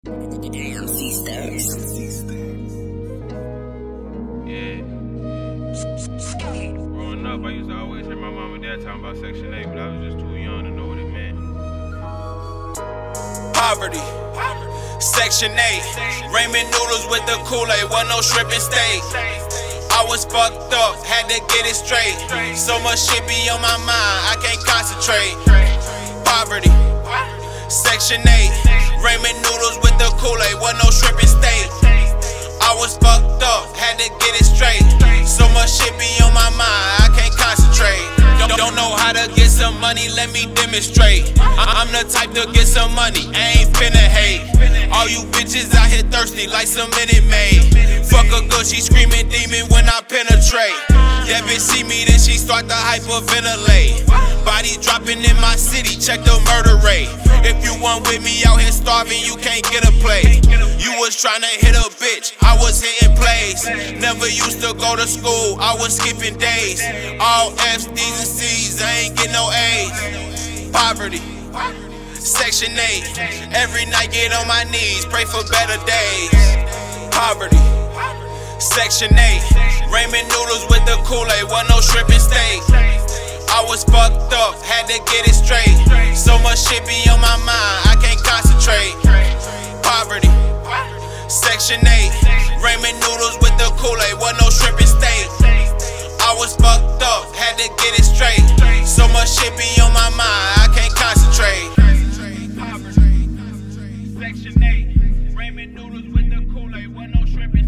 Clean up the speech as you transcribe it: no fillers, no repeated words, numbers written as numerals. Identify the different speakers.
Speaker 1: Damn, C-Stars.
Speaker 2: Yeah. Growing up, I used to always hear my mom and dad talking about Section 8, but I was just too young to know what it meant.
Speaker 3: Poverty. Section 8. Ramen noodles with the Kool-Aid, wasn't no shrimp and steak. I was fucked up, had to get it straight. So much shit be on my mind, I can't concentrate. Poverty. Section 8. Ramen noodles with the Kool-Aid, wasn't no shrimp and steak. I was fucked up, had to get it straight. So much shit be on my mind, I can't concentrate. Don't know how to get some money, let me demonstrate. I'm the type to get some money, I ain't finna hate. All you bitches out here thirsty like some Minute Maid. Fuck a girl, she screaming demon when I penetrate. That bitch see me, then she start to hyperventilate. Body dropping in my city, check the murder rate. If you want with me out here starving, you can't get a plate. You was tryna hit a bitch, I was hitting plays. Never used to go to school, I was skipping days. All F's, D's and C's, I ain't get no A's. Poverty. Section 8. Every night get on my knees, pray for better days. Poverty. Section 8. Ramen noodles with the Kool-Aid, wasn't no shrimp and steak. I was fucked up, had to get it straight. So much shit be on my mind, I can't concentrate. Poverty. Section 8. Ramen noodles with the Kool-Aid, wasn't no shrimp and steak. I was fucked up, had to get it straight. So much shit be on my mind, I can't concentrate. Section 8. Ramen noodles with the Kool-Aid, wasn't no shrimp and